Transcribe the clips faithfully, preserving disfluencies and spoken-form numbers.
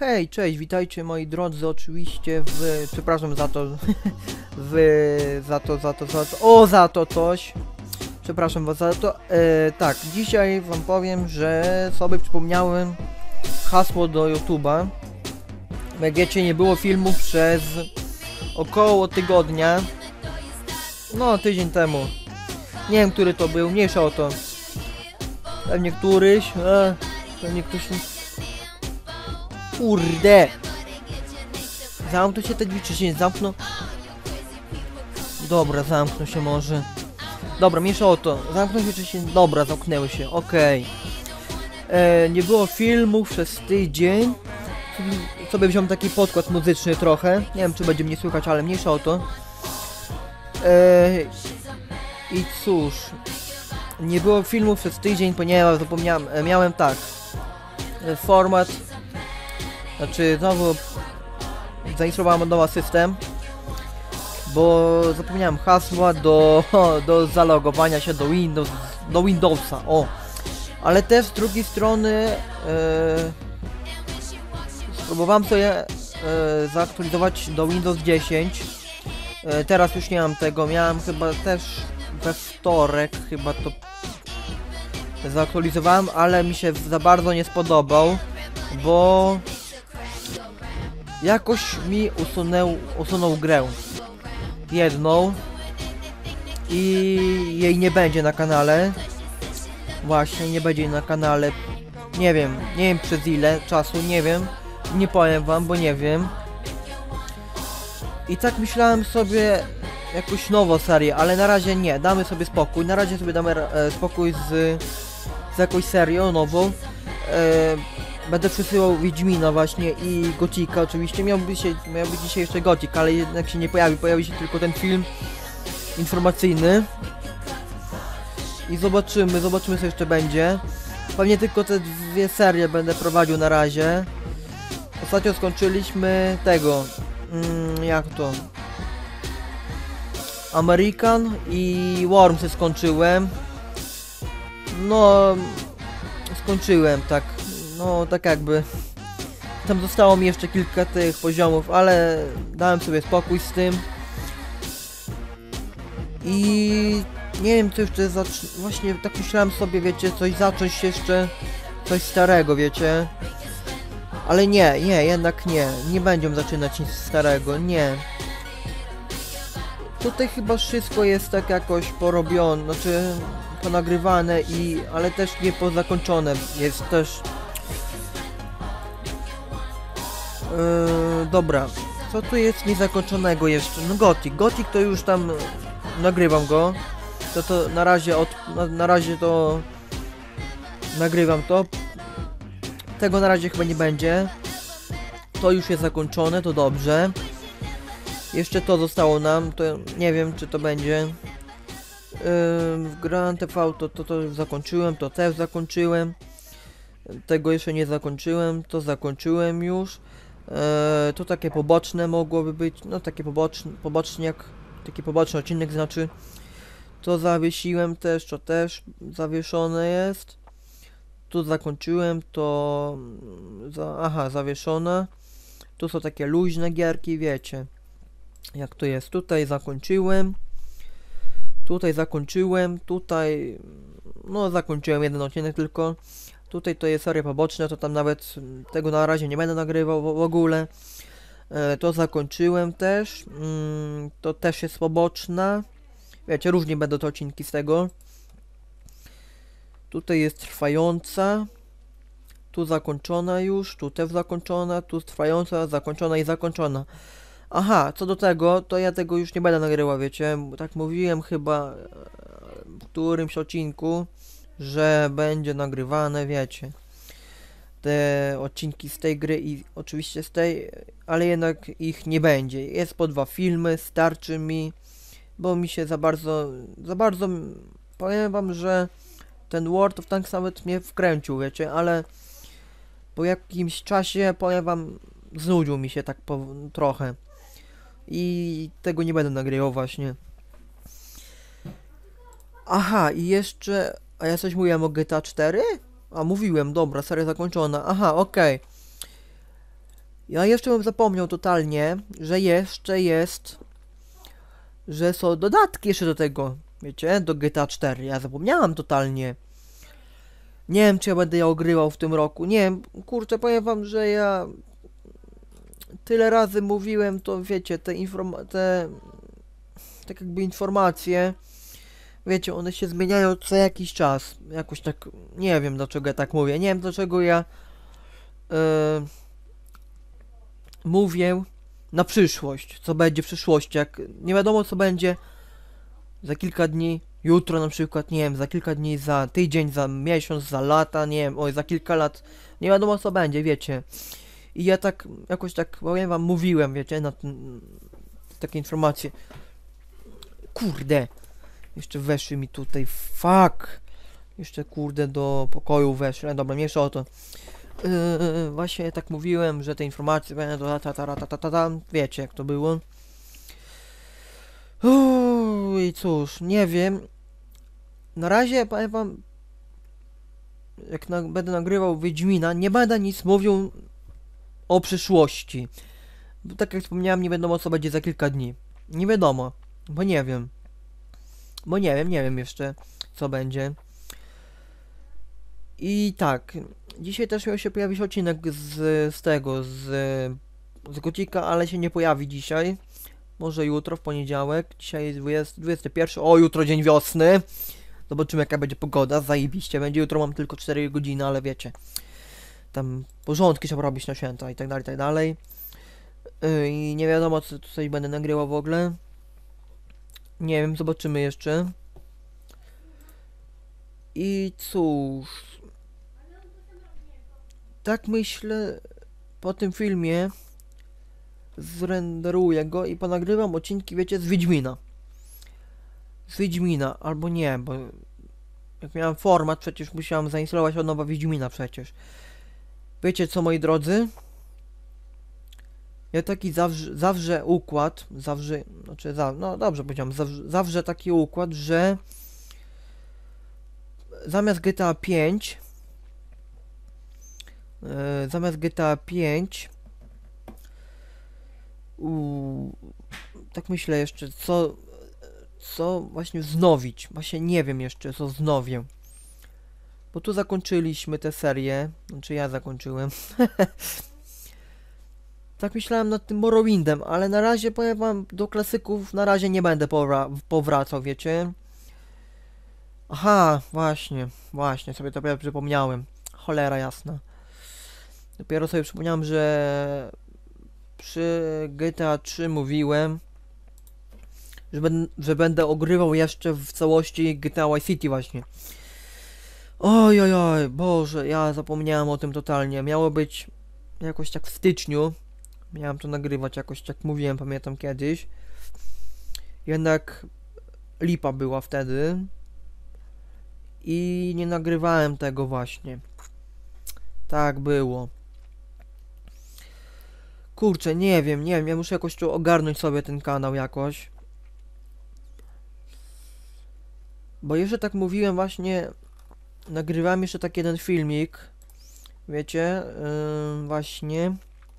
Hej, cześć, witajcie moi drodzy, oczywiście w... Przepraszam za to, w... za to, za to, za to, o, za to coś. Przepraszam was za to. E, tak, dzisiaj wam powiem, że sobie przypomniałem hasło do YouTube'a. Jak wiecie, nie było filmów przez około tygodnia. No, tydzień temu. Nie wiem, który to był, mniejsza o to. Pewnie któryś, e, pewnie ktoś... Kurde! Zamknął się te drzwi, czy się nie zamknął? Dobra, zamknął się może. Dobra, mniejsza o to. Zamknął się, czy się... Dobra, zamknęły się, okej. Okay. Nie było filmów przez tydzień. Sobie wziąłem taki podkład muzyczny trochę. Nie wiem, czy będzie mnie słychać, ale mniejsza o to. Eee, I cóż... Nie było filmów przez tydzień, ponieważ zapomniałem... Miałem tak... Format... Znaczy, znowu... Zainstalowałem nowy system. Bo zapomniałem hasła do, do zalogowania się do Windows, do Windowsa, o. Ale też z drugiej strony e, spróbowałem sobie e, zaktualizować do Windows dziesięć. E, teraz już nie mam tego, miałem chyba też we wtorek chyba to zaktualizowałem, ale mi się za bardzo nie spodobał, bo jakoś mi usunął, usunął grę. Jedną i jej nie będzie na kanale. Właśnie, nie będzie jej na kanale. Nie wiem, nie wiem przez ile czasu, nie wiem. Nie powiem wam, bo nie wiem. I tak myślałem sobie jakąś nową serię, ale na razie nie, damy sobie spokój. Na razie sobie damy e, spokój z, z jakąś serią nową. E, Będę przesyłał Wiedźmina właśnie i Gothica oczywiście. Miał być, się, miał być dzisiaj jeszcze Gothic, ale jednak się nie pojawi. Pojawi się tylko ten film informacyjny. I zobaczymy, zobaczymy co jeszcze będzie. Pewnie tylko te dwie serie będę prowadził na razie. Ostatnio skończyliśmy tego... Mm, jak to? American i Wormsy skończyłem. No... Skończyłem, tak. No, tak jakby. Tam zostało mi jeszcze kilka tych poziomów, ale dałem sobie spokój z tym. I nie wiem co jeszcze zacząć. Właśnie tak myślałem sobie, wiecie, coś zacząć jeszcze. Coś starego, wiecie. Ale nie, nie, jednak nie. Nie będziemy zaczynać nic starego, nie. Tutaj chyba wszystko jest tak jakoś porobione, znaczy ponagrywane i... ale też nie pozakończone. Jest też... Yy, dobra, co tu jest niezakończonego jeszcze? No Gothic, Gothic to już tam nagrywam go. To to na razie od, na, na razie to nagrywam to. Tego na razie chyba nie będzie. To już jest zakończone, to dobrze. Jeszcze to zostało nam, to nie wiem czy to będzie. Yy, Grand T V to, to, to już zakończyłem, to też zakończyłem. Tego jeszcze nie zakończyłem, to zakończyłem już. Eee, to takie poboczne mogłoby być, no takie poboczny, poboczniak, taki poboczny odcinek znaczy. To zawiesiłem też, to też zawieszone jest. Tu zakończyłem, to... Za, aha, zawieszone. Tu są takie luźne gierki, wiecie. Jak to jest, tutaj zakończyłem. Tutaj zakończyłem, tutaj... No zakończyłem jeden odcinek tylko. Tutaj to jest seria poboczna, to tam nawet tego na razie nie będę nagrywał w, w ogóle. E, to zakończyłem też. Mm, to też jest poboczna. Wiecie, różnie będą te odcinki z tego. Tutaj jest trwająca. Tu zakończona już, tu też zakończona, tu trwająca, zakończona i zakończona. Aha, co do tego, to ja tego już nie będę nagrywał, wiecie. Tak mówiłem chyba w którymś odcinku, że będzie nagrywane, wiecie, te odcinki z tej gry i oczywiście z tej, ale jednak ich nie będzie. Jest po dwa filmy, starczy mi, bo mi się za bardzo, za bardzo, powiem wam, że ten World of Tanks nawet mnie wkręcił, wiecie, ale po jakimś czasie, powiem wam, znudził mi się tak po, trochę i tego nie będę nagrywał właśnie. Aha, i jeszcze... A ja coś mówiłem o G T A cztery? A mówiłem, dobra, seria zakończona. Aha, okej. Okay. Ja jeszcze bym zapomniał totalnie, że jeszcze jest, że są dodatki jeszcze do tego, wiecie, do G T A cztery. Ja zapomniałam totalnie. Nie wiem, czy ja będę je ogrywał w tym roku. Nie wiem, kurczę, powiem wam, że ja tyle razy mówiłem, to wiecie, te informa... te... tak jakby informacje, wiecie, one się zmieniają co jakiś czas. Jakoś tak, nie wiem dlaczego ja tak mówię. Nie wiem dlaczego ja yy, mówię na przyszłość, co będzie w przyszłości. Jak nie wiadomo co będzie za kilka dni, jutro na przykład, nie wiem, za kilka dni, za tydzień, za miesiąc, za lata, nie wiem, oj, za kilka lat, nie wiadomo co będzie, wiecie. I ja tak, jakoś tak, powiem wam, mówiłem, wiecie, na ten, takie informacje. Kurde, jeszcze weszły mi tutaj, fuck. Jeszcze kurde do pokoju weszły, ale dobra, mniejsza o to. Yy, właśnie tak mówiłem, że te informacje będą ta ta ta ta ta ta ta, wiecie jak to było. Uuu, i cóż, nie wiem. Na razie powiem wam, jak na, będę nagrywał Wiedźmina, nie będę nic mówił o przyszłości. Bo tak jak wspomniałem, nie wiadomo co będzie za kilka dni. Nie wiadomo, bo nie wiem. Bo nie wiem, nie wiem jeszcze co będzie. I tak, dzisiaj też miał się pojawić odcinek z, z tego, z, z Gotika, ale się nie pojawi dzisiaj. Może jutro, w poniedziałek. Dzisiaj jest dwudziesty pierwszy. O, jutro dzień wiosny. Zobaczymy jaka będzie pogoda, zajebiście będzie. Jutro mam tylko cztery godziny, ale wiecie. Tam porządki trzeba robić na święta i tak dalej, i tak dalej. Yy, I nie wiadomo co tutaj będę nagrywał w ogóle. Nie wiem, zobaczymy jeszcze. I cóż... Tak myślę, po tym filmie zrenderuję go i ponagrywam odcinki, wiecie, z Wiedźmina. Z Wiedźmina, albo nie, bo jak miałem format, przecież musiałem zainstalować od nowa Wiedźmina przecież. Wiecie co, moi drodzy? Ja taki zawrze, zawrze układ, zawrze, znaczy, za, no dobrze powiedziałem, zawrze, zawrze taki układ, że zamiast G T A pięć Yy, zamiast G T A pięć uu, tak myślę jeszcze, co co właśnie wznowić. Właśnie nie wiem jeszcze, co wznowię. Bo tu zakończyliśmy tę serię. Znaczy ja zakończyłem. Tak myślałem nad tym Morrowindem, ale na razie powiem wam, do klasyków na razie nie będę powra powracał, wiecie. Aha, właśnie, właśnie, sobie to przypomniałem. Cholera jasna. Dopiero sobie przypomniałem, że przy G T A trzy mówiłem, że, ben, że będę ogrywał jeszcze w całości G T A Vice City właśnie. Oj, oj, oj, Boże, ja zapomniałem o tym totalnie. Miało być jakoś tak w styczniu. Miałem to nagrywać jakoś, jak mówiłem, pamiętam kiedyś. Jednak lipa była wtedy. I nie nagrywałem tego właśnie. Tak było. Kurczę, nie wiem, nie wiem, ja muszę jakoś tu ogarnąć sobie ten kanał jakoś. Bo jeszcze tak mówiłem właśnie, nagrywałem jeszcze taki jeden filmik, wiecie, yy, właśnie.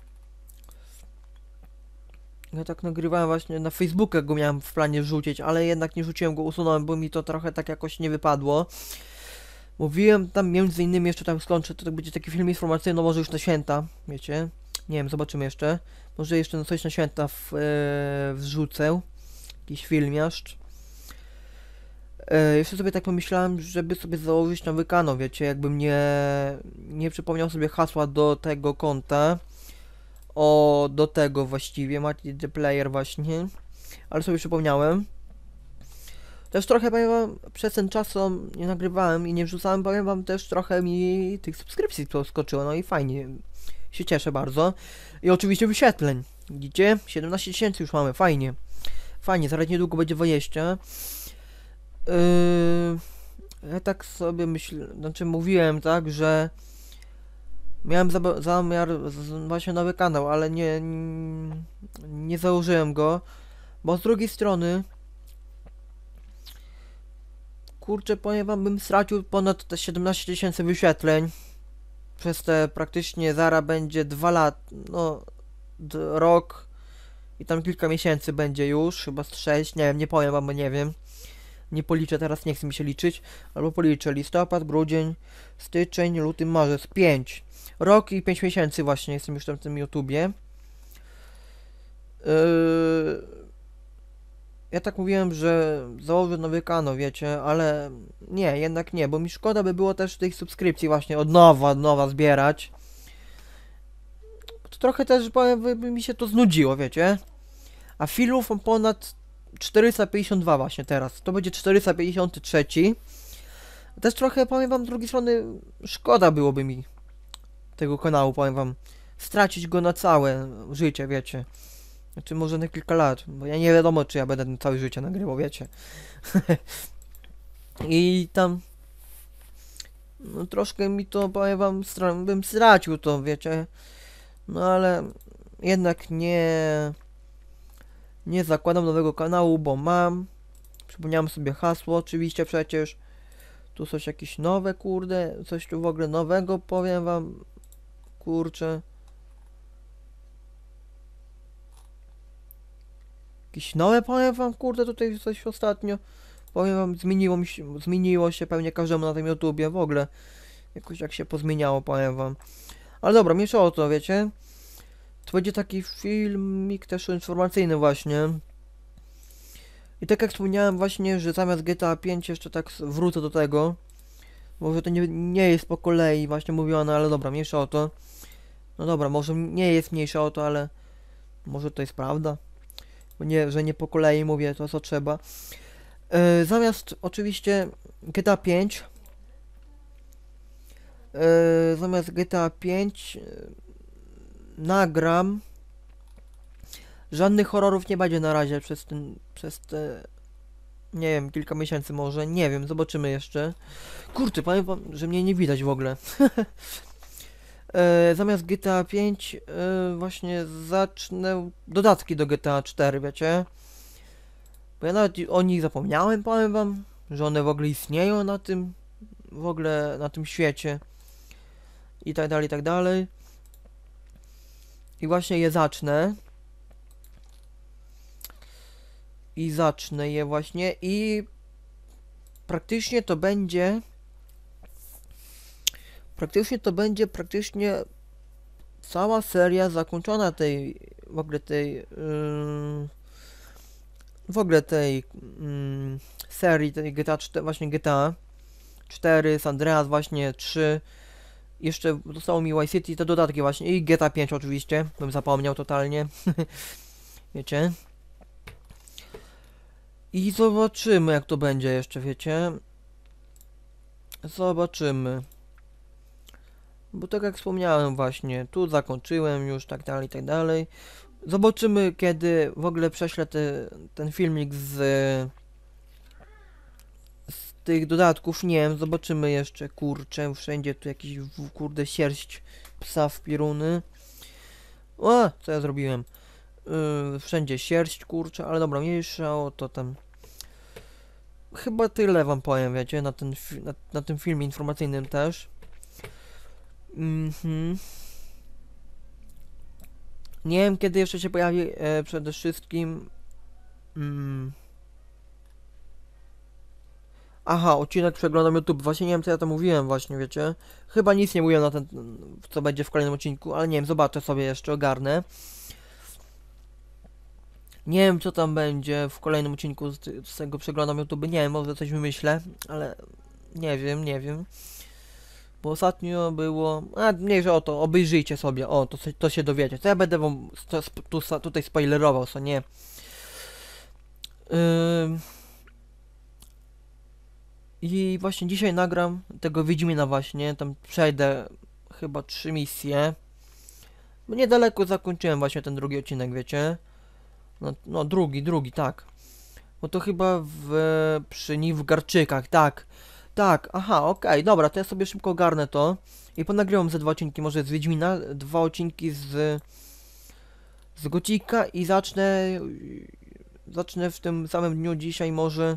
Ja tak nagrywałem właśnie, na Facebooka go miałem w planie wrzucić, ale jednak nie rzuciłem go, usunąłem, bo mi to trochę tak jakoś nie wypadło. Mówiłem tam między innymi jeszcze tam skończę, to tak będzie taki film informacyjny, no może już na święta, wiecie. Nie wiem, zobaczymy jeszcze. Może jeszcze na coś na święta w, yy, wrzucę. Jakiś filmiaszcz. Yy, jeszcze sobie tak pomyślałem, żeby sobie założyć nowy kanał, wiecie, jakbym nie, nie przypomniał sobie hasła do tego konta. O, do tego właściwie, Mati the Player właśnie. Ale sobie przypomniałem. Też trochę, powiem wam, przez ten czas nie nagrywałem i nie wrzucałem, powiem wam, też trochę mi tych subskrypcji to skoczyło, no i fajnie. Się cieszę bardzo. I oczywiście wyświetleń. Widzicie? siedemnaście tysięcy już mamy, fajnie. Fajnie, zaraz niedługo będzie dwadzieścia. Yy, ja tak sobie myślę, znaczy mówiłem tak, że miałem zamiar z, właśnie nowy kanał, ale nie, nie, nie założyłem go, bo z drugiej strony kurczę, powiem wam, bym stracił ponad te siedemnaście tysięcy wyświetleń. Przez te praktycznie zaraz będzie dwa lata, no d- rok i tam kilka miesięcy będzie już, chyba z sześć, nie wiem, nie powiem wam, bo nie wiem. Nie policzę teraz, nie chce mi się liczyć. Albo policzę listopad, grudzień, styczeń, luty, marzec, pięć. Rok i pięć miesięcy właśnie jestem już tam w tym YouTubie. Yy... Ja tak mówiłem, że założę nowy kanał, wiecie, ale nie, jednak nie, bo mi szkoda by było też tych subskrypcji właśnie od nowa, od nowa zbierać. To trochę też, powiem, by, by mi się to znudziło, wiecie. A filmów mam ponad czterysta pięćdziesiąt dwa właśnie teraz. To będzie czterysta pięćdziesiąt trzy. Też trochę, powiem wam, z drugiej strony szkoda byłoby mi tego kanału, powiem wam, stracić go na całe życie, wiecie. Znaczy może na kilka lat, bo ja nie wiadomo, czy ja będę na całe życie nagrywał, wiecie. I tam no troszkę mi to, powiem wam, stra- bym stracił to, wiecie. No ale jednak nie nie zakładam nowego kanału, bo mam. Przypomniałem sobie hasło, oczywiście przecież. Tu coś jakieś nowe, kurde, coś tu w ogóle nowego, powiem wam, kurczę. Jakieś nowe, powiem wam, kurde, tutaj coś ostatnio, powiem wam, zmieniło mi się, zmieniło się pewnie każdemu na tym YouTubie, w ogóle. Jakoś jak się pozmieniało, powiem wam. Ale dobra, mniejsza o to, wiecie. To będzie taki filmik też informacyjny właśnie. I tak jak wspomniałem właśnie, że zamiast G T A pięć jeszcze tak wrócę do tego. Może to nie, nie jest po kolei właśnie mówione, ale dobra, mniejsza o to. No dobra, może nie jest mniejsza o to, ale może to jest prawda. Bo nie, że nie po kolei mówię to, co trzeba. Yy, zamiast oczywiście G T A pięć yy, zamiast G T A pięć yy, nagram. Żadnych horrorów nie będzie na razie przez ten, przez te, nie wiem, kilka miesięcy może, nie wiem, zobaczymy jeszcze. Kurczę, powiem wam, że mnie nie widać w ogóle. e, zamiast G T A pięć e, właśnie zacznę dodatki do G T A cztery, wiecie. Bo ja nawet o nich zapomniałem, powiem wam, że one w ogóle istnieją na tym, w ogóle na tym świecie. I tak dalej, i tak dalej. I właśnie je zacznę. I zacznę je właśnie i praktycznie to będzie praktycznie to będzie praktycznie cała seria zakończona tej w ogóle tej yy, w ogóle tej yy, serii tej G T A cztery, właśnie G T A cztery, San Andreas właśnie trzy, jeszcze zostało mi Vice City, te dodatki właśnie i G T A pięć oczywiście, bym zapomniał totalnie. Wiecie. I zobaczymy, jak to będzie jeszcze, wiecie. Zobaczymy. Bo tak jak wspomniałem właśnie, tu zakończyłem już, tak dalej, tak dalej. Zobaczymy, kiedy w ogóle prześlę te, ten filmik z, z tych dodatków. Nie wiem, zobaczymy jeszcze, kurczę, wszędzie tu jakiś, kurde, sierść psa w piruny. O, co ja zrobiłem? Yy, wszędzie sierść, kurczę, ale dobra, mniejsza o to tam. Chyba tyle wam powiem, wiecie, na, ten na, na tym filmie informacyjnym też. Mhm. Nie wiem, kiedy jeszcze się pojawi e, przede wszystkim. Mm. Aha, odcinek przeglądam YouTube. Właśnie nie wiem, co ja tam mówiłem właśnie, wiecie. Chyba nic nie mówiłem na ten, co będzie w kolejnym odcinku, ale nie wiem, zobaczę sobie jeszcze, ogarnę. Nie wiem, co tam będzie w kolejnym odcinku z, z tego przeglądam YouTube. Nie wiem, może coś wymyślę, ale nie wiem, nie wiem. Bo ostatnio było... A, mniejsze o to, obejrzyjcie sobie, o, to, to się dowiecie. To ja będę wam to, tu, tutaj spoilerował, co nie. Yy... I właśnie dzisiaj nagram tego Wiedźmina właśnie, tam przejdę chyba trzy misje. Bo niedaleko zakończyłem właśnie ten drugi odcinek, wiecie. No, no drugi, drugi, tak. Bo to chyba w... przy Nilfgaardczykach, tak. Tak, aha, okej, okay, dobra, to ja sobie szybko ogarnę to. I ponagrywam ze dwa odcinki, może z Wiedźmina, dwa odcinki z... z Gotika i zacznę... zacznę w tym samym dniu dzisiaj może...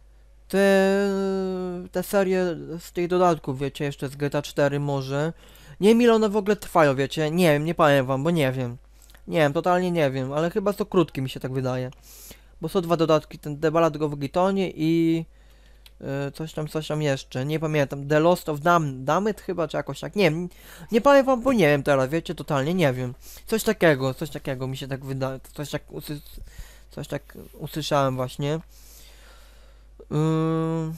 te... te serie z tych dodatków, wiecie, jeszcze z G T A cztery może. Nie wiem ile one w ogóle trwają, wiecie, nie wiem, nie powiem wam, bo nie wiem. Nie wiem, totalnie nie wiem, ale chyba to krótkie mi się tak wydaje. Bo są dwa dodatki, ten The Ballad of Gitonie i... Yy, coś tam, coś tam jeszcze, nie pamiętam, The Lost of Dam Damit chyba, czy jakoś tak, nie wiem, nie powiem wam, bo nie wiem teraz, wiecie, totalnie nie wiem. Coś takiego, coś takiego mi się tak wydaje, coś tak, usy coś tak usłyszałem właśnie. Yy...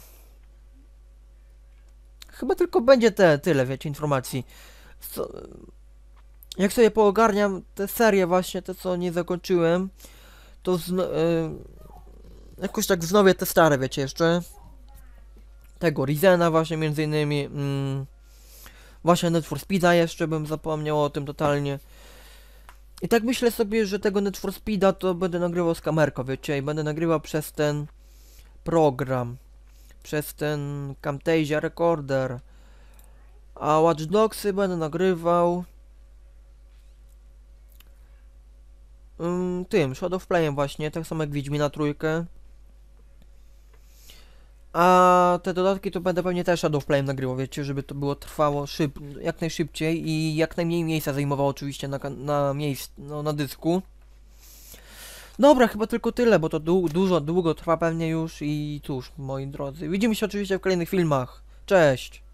Chyba tylko będzie te, tyle, wiecie, informacji. So, jak sobie poogarniam te serie właśnie, te co nie zakończyłem, to zno, yy, jakoś tak wznowię te stare, wiecie, jeszcze. Tego Rizena właśnie między innymi. Mm, właśnie Need for Speeda jeszcze bym zapomniał o tym totalnie. I tak myślę sobie, że tego Need for Speeda to będę nagrywał z kamerką, wiecie, i będę nagrywał przez ten program. Przez ten Camtasia Recorder. A Watch Dogsy będę nagrywał um, tym, Shadow Playem właśnie, tak samo jak Wiedźmina trójkę. A te dodatki to będę pewnie też Shadow Playem nagrywał, wiecie, żeby to było trwało szyb jak najszybciej i jak najmniej miejsca zajmowało oczywiście na, na miejsc, no, na dysku. Dobra, chyba tylko tyle, bo to du dużo, długo trwa pewnie już i cóż, moi drodzy, widzimy się oczywiście w kolejnych filmach. Cześć!